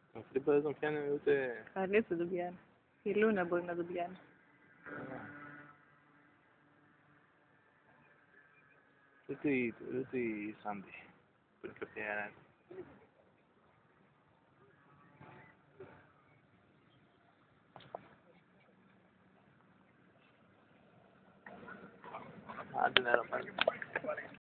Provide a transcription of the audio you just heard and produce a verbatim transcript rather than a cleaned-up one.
Ο Φλίπα δεν τον πιάνει ούτε... Κανείς δεν τον πιάνει. Η Λούνα μπορεί να τον πιάνει. Ούτε η, ούτε η Σάντι. Που είναι κάποια... Άντε νερό πάλι.